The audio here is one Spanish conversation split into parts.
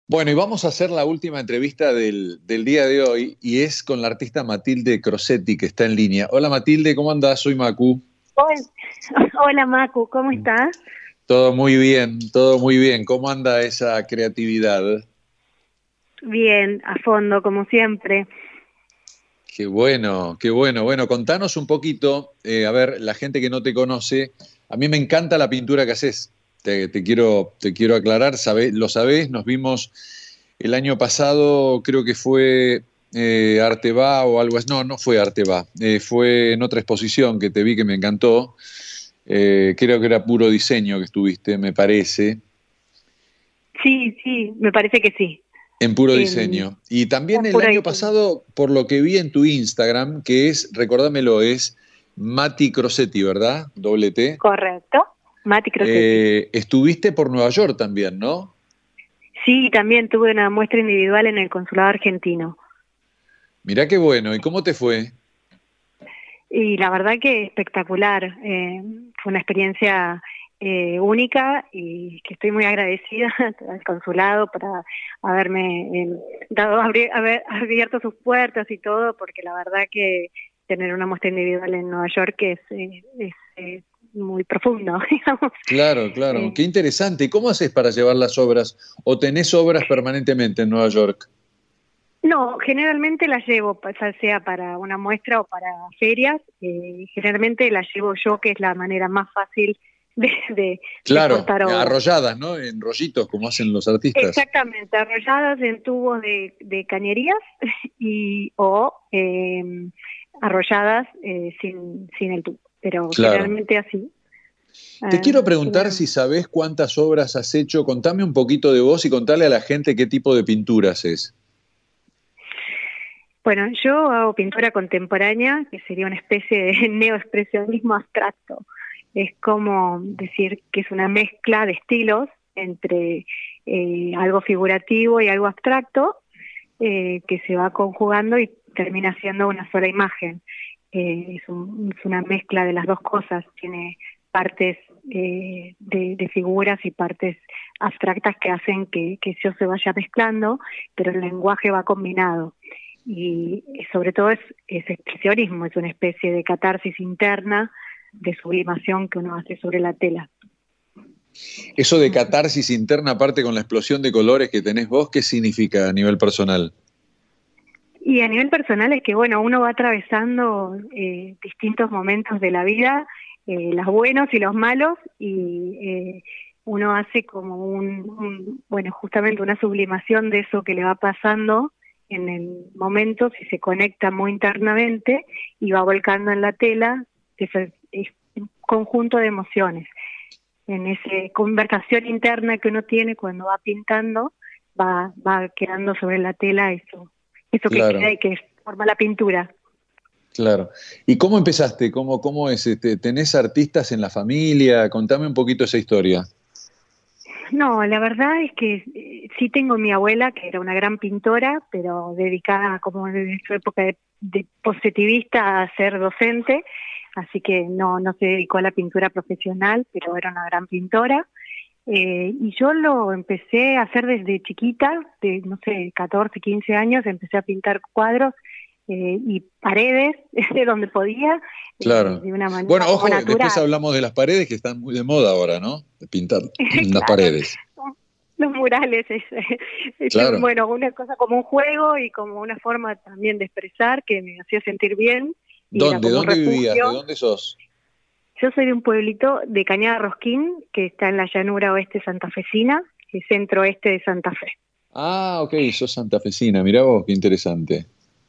Bueno, y vamos a hacer la última entrevista del día de hoy y es con la artista Matilde Crosetti que está en línea. Hola Matilde, ¿cómo andás? Soy Macu. Hola, hola Macu, ¿cómo estás? Todo muy bien, todo muy bien. ¿Cómo anda esa creatividad? Bien, a fondo, como siempre. Qué bueno, qué bueno. Bueno, contanos un poquito, a ver, la gente que no te conoce, a mí me encanta la pintura que haces. Te quiero aclarar, lo sabés, nos vimos el año pasado, creo que fue Arteba o algo así. No, no fue Arteba, fue en otra exposición que te vi que me encantó. Creo que era puro diseño que estuviste, me parece, Sí, sí, me parece que sí. en puro En diseño. Y también el pura año diseño. pasado, por lo que vi en tu Instagram, que es, recordámelo, es Mati Crosetti, ¿verdad? Doble T. Correcto. Mati Crosetti. Estuviste por Nueva York también, ¿no? Sí, también tuve una muestra individual en el consulado argentino. Mirá qué bueno. ¿Y cómo te fue? Y la verdad que espectacular. Fue una experiencia única y que estoy muy agradecida al consulado para haberme haber abierto sus puertas y todo, porque la verdad que tener una muestra individual en Nueva York es muy profundo, digamos. Claro, claro. Eh, Qué interesante. ¿Y cómo haces para llevar las obras? ¿O tenés obras permanentemente en Nueva York? no, generalmente las llevo, ya sea para una muestra o para ferias. Generalmente las llevo yo, que es la manera más fácil de Claro, exportar obras. arrolladas, ¿no? En rollitos, como hacen los artistas. Exactamente, arrolladas en tubos de cañerías o arrolladas sin el tubo, pero Claro. generalmente así. Te quiero preguntar si Generalmente. sabés cuántas obras has hecho. Contame un poquito de vos y contale a la gente qué tipo de pinturas es. Bueno, yo hago pintura contemporánea, que sería una especie de neoexpresionismo abstracto. Es como decir que es una mezcla de estilos entre algo figurativo y algo abstracto, que se va conjugando y termina siendo una sola imagen. Es una mezcla de las dos cosas, tiene partes de figuras y partes abstractas que hacen que eso se vaya mezclando, pero el lenguaje va combinado. Y sobre todo es expresionismo, es una especie de catarsis interna, de sublimación que uno hace sobre la tela. Eso de catarsis interna, aparte con la explosión de colores que tenés vos, ¿qué significa a nivel personal? Y a nivel personal es que, bueno, uno va atravesando distintos momentos de la vida, los buenos y los malos, y uno hace como bueno, justamente una sublimación de eso que le va pasando en el momento, si se conecta muy internamente y va volcando en la tela, es un conjunto de emociones. En esa conversación interna que uno tiene cuando va pintando, va quedando sobre la tela eso que queda Claro, y que forma la pintura. claro. ¿Y cómo empezaste? ¿Cómo es? ¿Tenés artistas en la familia? Contame un poquito esa historia. No, la verdad es que sí tengo mi abuela, que era una gran pintora, pero dedicada como en su época de positivista a ser docente, así que no se dedicó a la pintura profesional, pero era una gran pintora. Y yo lo empecé a hacer desde chiquita, de no sé, 14, 15 años, empecé a pintar cuadros y paredes de donde podía, Claro. de una Bueno, manera como ojo, después natural. hablamos de las paredes que están muy de moda ahora, ¿no? De pintar las Claro, paredes. los murales Claro. bueno, una cosa como un juego y como una forma también de expresar que me hacía sentir bien y era ¿Dónde? como un ¿Dónde vivías? ¿De refugio. dónde sos? Yo soy de un pueblito de Cañada Rosquín, que está en la llanura oeste santafesina, el centro oeste de Santa Fe. Ah, ok, sos santafesina. Mirá vos, qué interesante.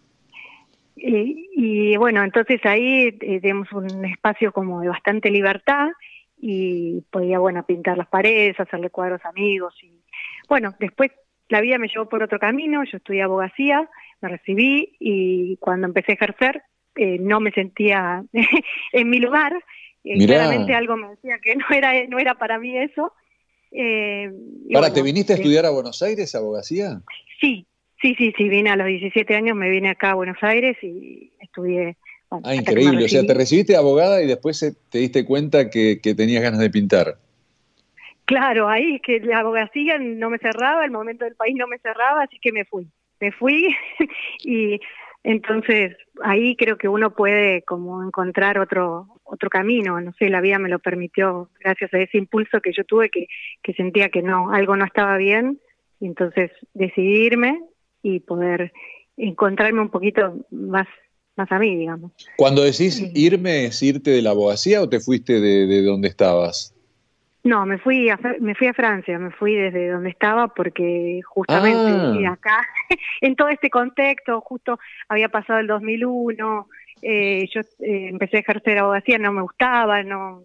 Y bueno, entonces ahí tenemos un espacio como de bastante libertad y podía, bueno, pintar las paredes, hacerle cuadros a amigos. Y bueno, después la vida me llevó por otro camino, yo estudié abogacía, me recibí y cuando empecé a ejercer no me sentía en mi lugar. Claramente Mirá. algo me decía que no era para mí eso. Eh, y Para, ¿te bueno, viniste a estudiar a Buenos Aires, abogacía? sí, sí, vine a los 17 años, me vine acá a Buenos Aires y estudié, bueno, Ah, hasta que me increíble. O sea, te recibí. recibiste de abogada y después te diste cuenta que tenías ganas de pintar. Claro, ahí es que la abogacía no me cerraba, el momento del país no me cerraba, así que me fui. Me fui y entonces ahí creo que uno puede como encontrar otro camino, no sé, la vida me lo permitió gracias a ese impulso que yo tuve que sentía que no, algo no estaba bien, y entonces decidirme y poder encontrarme un poquito más a mí, digamos. Cuando decís irme, ¿es irte de la abogacía o te fuiste de donde estabas? No, me fui a Francia, me fui desde donde estaba porque justamente Ah, acá, en todo este contexto, justo había pasado el 2001, yo empecé a ejercer abogacía, no me gustaba,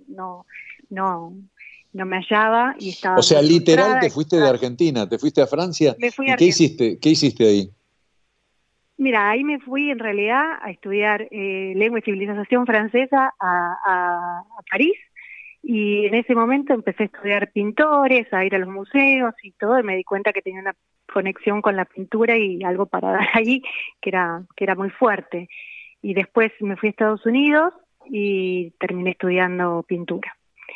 no, no me hallaba y o estaba sea, muy literal frustrada te y fuiste de frustrada. Argentina, te fuiste a Francia. Me fui a ¿Y qué Argentina. hiciste? ¿Qué hiciste ahí? Mira, ahí me fui en realidad a estudiar lengua y civilización francesa a París. Y en ese momento empecé a estudiar pintores, a ir a los museos y todo, y me di cuenta que tenía una conexión con la pintura y algo para dar ahí que era muy fuerte. Y después me fui a Estados Unidos y terminé estudiando pintura.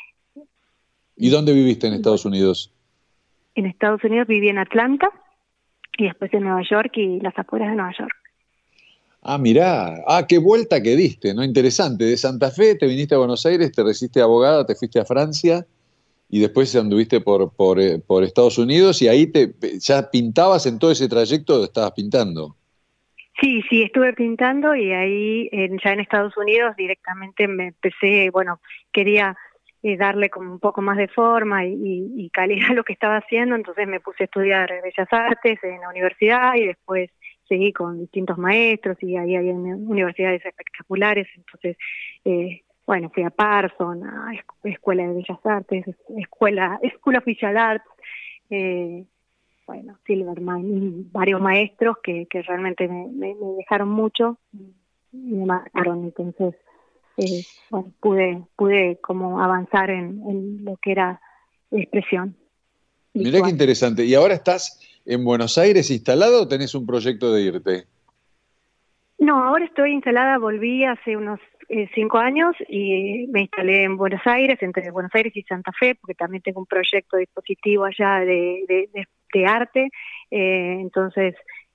¿Y dónde viviste en Y Estados bueno, Unidos? en Estados Unidos viví en Atlanta y después en Nueva York y las afueras de Nueva York. Ah, mirá, qué vuelta que diste, ¿no? Interesante. De Santa Fe te viniste a Buenos Aires, te recibiste abogada, te fuiste a Francia y después anduviste por Estados Unidos y ahí ya pintabas en todo ese trayecto, estabas pintando. Sí, sí, estuve pintando y ahí ya en Estados Unidos directamente me empecé, bueno, quería darle como un poco más de forma y calidad a lo que estaba haciendo, entonces me puse a estudiar Bellas Artes en la universidad y después seguí con distintos maestros y ahí hay universidades espectaculares, entonces, bueno, fui a Parsons, a Escuela de Bellas Artes, School of Visual Arts, eh, bueno, Silverman, y varios maestros que realmente me dejaron mucho y me marcaron. Entonces, bueno, pude como avanzar en lo que era expresión Mirá qué visual. interesante. ¿Y ahora estás en Buenos Aires instalado o tenés un proyecto de irte? No, ahora estoy instalada, volví hace unos 5 años y me instalé en Buenos Aires, entre Buenos Aires y Santa Fe, porque también tengo un proyecto dispositivo allá de arte, entonces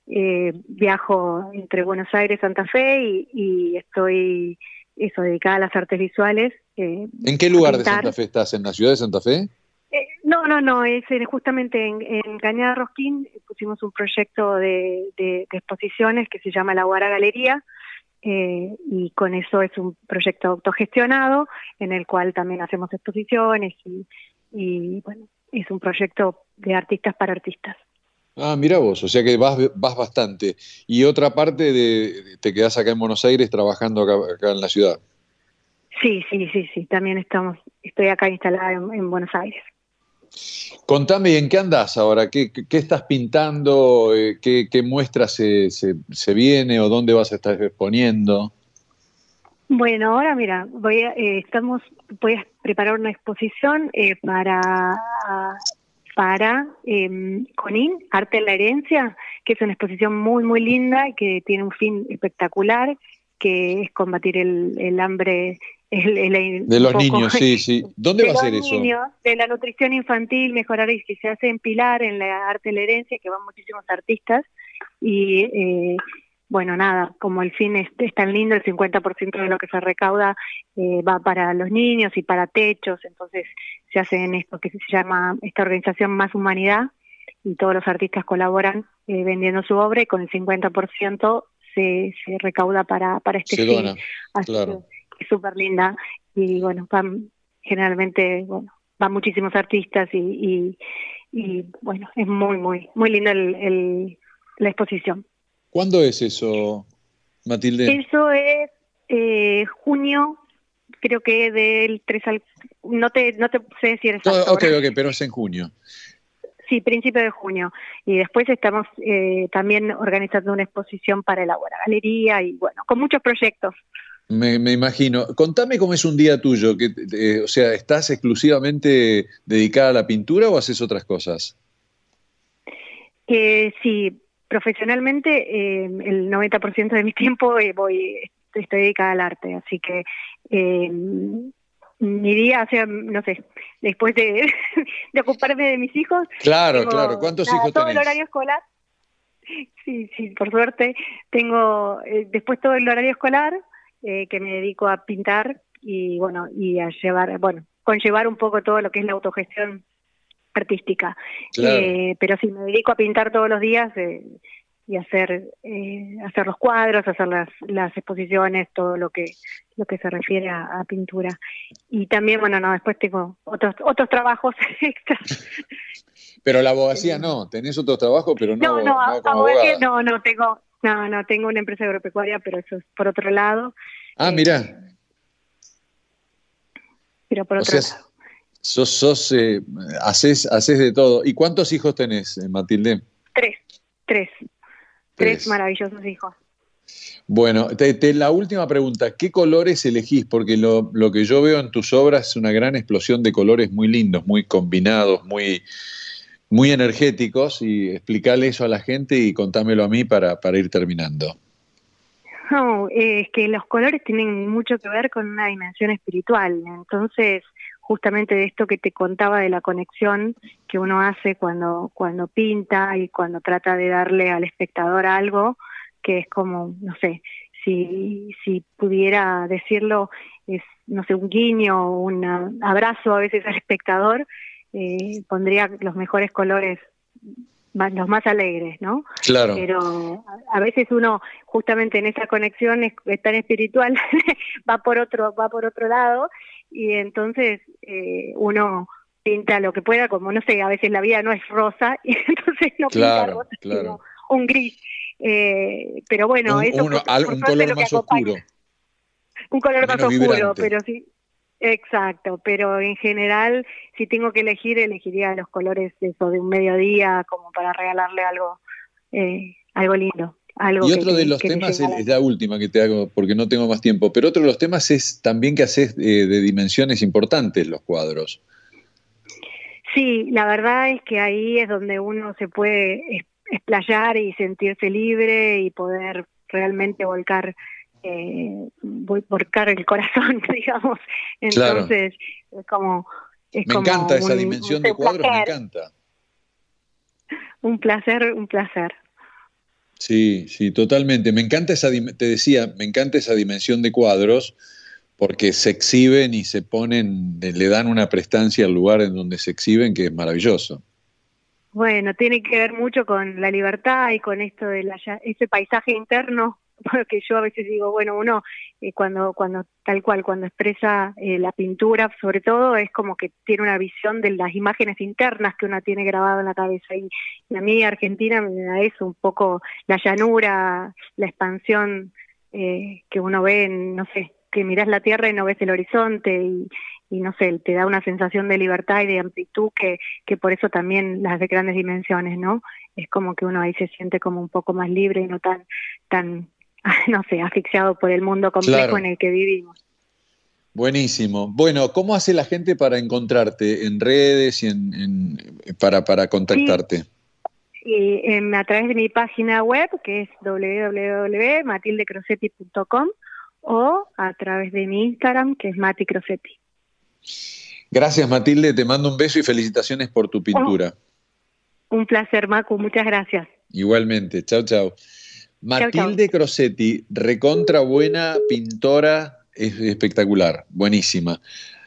viajo entre Buenos Aires y Santa Fe y estoy eso, dedicada a las artes visuales, ¿En qué a lugar de Santa pintar. Fe estás? ¿En la ciudad de Santa Fe? No, es justamente en Cañada Rosquín pusimos un proyecto de exposiciones que se llama La Guara Galería, y con eso es un proyecto autogestionado en el cual también hacemos exposiciones y bueno, es un proyecto de artistas para artistas. Ah, mirá vos, o sea que vas bastante. Y otra parte te quedás acá en Buenos Aires trabajando acá en la ciudad. Sí, también estoy acá instalada en Buenos Aires. Contame, ¿en qué andás ahora? ¿Qué estás pintando? ¿Qué muestras se viene o dónde vas a estar exponiendo? Bueno, ahora mira, voy a preparar una exposición para CONIN, Arte en la Herencia, que es una exposición muy, muy linda y que tiene un fin espectacular, que es combatir el hambre, De un los poco niños, sí, sí. ¿Dónde de va a los ser eso? niños, de la nutrición infantil, mejorar y que se hace en Pilar, en la Arte en la Herencia, que van muchísimos artistas y bueno, nada, como el fin es tan lindo, el 50% de lo que se recauda va para los niños y para techos, entonces se hace en esto que se llama esta organización Más Humanidad y todos los artistas colaboran vendiendo su obra y con el 50% se recauda para este Se fin, dona, así que claro. es súper linda y bueno, generalmente, bueno, van muchísimos artistas y bueno, es muy, muy, muy linda la exposición. ¿Cuándo es eso, Matilde? Eso es junio, creo que del 3 al... No te sé decir No, exacto ok, ahora. ok, pero es en junio. Sí, principio de junio. Y después estamos también organizando una exposición para la Buena Galería y bueno, con muchos proyectos. Me imagino. Contame cómo es un día tuyo, o sea, ¿estás exclusivamente dedicada a la pintura o haces otras cosas? Sí, profesionalmente el 90% de mi tiempo estoy dedicada al arte, así que mi día, o sea, no sé, después de, de ocuparme de mis hijos. Claro, claro. ¿Cuántos hijos todo el tenés? horario escolar. Sí, sí, por suerte. Tengo después todo el horario escolar, que me dedico a pintar y bueno, y a llevar, bueno, conllevar un poco todo lo que es la autogestión artística. Claro. Pero sí, me dedico a pintar todos los días y hacer los cuadros, hacer las exposiciones, todo lo que se refiere a pintura. Y también, bueno, no, después tengo otros trabajos extras. Pero la abogacía no, tenés otro trabajo, pero no, no como abogacía abogada. no, tengo una empresa agropecuaria, pero eso es por otro lado. Ah, mirá. Pero por O otro sea, lado. haces de todo. ¿Y cuántos hijos tenés, Matilde? Tres maravillosos hijos. Bueno, la última pregunta, ¿qué colores elegís? Porque lo que yo veo en tus obras es una gran explosión de colores muy lindos, muy combinados, muy energéticos, y explicarle eso a la gente y contámelo a mí para ir terminando. No, es que los colores tienen mucho que ver con una dimensión espiritual. Entonces, justamente de esto que te contaba de la conexión que uno hace cuando pinta y cuando trata de darle al espectador algo, que es como, no sé, si pudiera decirlo, es, no sé, un guiño, un abrazo a veces al espectador, pondría los mejores colores, los más alegres, ¿no? Claro, Pero a veces uno, justamente en esa conexión es tan espiritual, va por otro lado, y entonces uno pinta lo que pueda, como no sé, a veces la vida no es rosa, y entonces no pinta claro, rosa, sino claro. un gris. Pero bueno, eso por Un suerte color lo que más acompaña. oscuro, Un color más menos oscuro, vibrante. pero sí, exacto, pero en general, si tengo que elegir, elegiría los colores de eso, de un mediodía, como para regalarle algo lindo, algo Y otro de los que le temas, llegue al es alma. la última que te hago porque no tengo más tiempo, pero otro de los temas es también que haces de dimensiones importantes los cuadros. Sí, la verdad es que ahí es donde uno se puede explayar y sentirse libre y poder realmente volcar el corazón, digamos. Claro, Entonces, es me como encanta esa no dimensión sé, de un cuadros, me placer, encanta. un placer, un placer. Sí, sí, totalmente. Me encanta te decía, me encanta esa dimensión de cuadros porque se exhiben y se ponen, le dan una prestancia al lugar en donde se exhiben que es maravilloso. Bueno, tiene que ver mucho con la libertad y con esto de ese paisaje interno, porque yo a veces digo, bueno, uno cuando tal cual, cuando expresa la pintura, sobre todo, es como que tiene una visión de las imágenes internas que uno tiene grabado en la cabeza. Y a mí Argentina me da eso, un poco la llanura, la expansión que uno ve, no sé, que mirás la tierra y no ves el horizonte y no sé, te da una sensación de libertad y de amplitud que por eso también las de grandes dimensiones, ¿no? Es como que uno ahí se siente como un poco más libre y no tan no sé, asfixiado por el mundo complejo en Claro, el que vivimos. buenísimo. Bueno, ¿cómo hace la gente para encontrarte en redes y para Sí, contactarte? y a través de mi página web, que es www.matildecrosetti.com, o a través de mi Instagram, que es Mati Crosetti. Gracias, Matilde, te mando un beso y felicitaciones por tu Oh, pintura. un placer, Macu, muchas gracias. Igualmente, chao, chao. Chau, chau. Matilde Crosetti, recontra buena pintora, es espectacular, buenísima.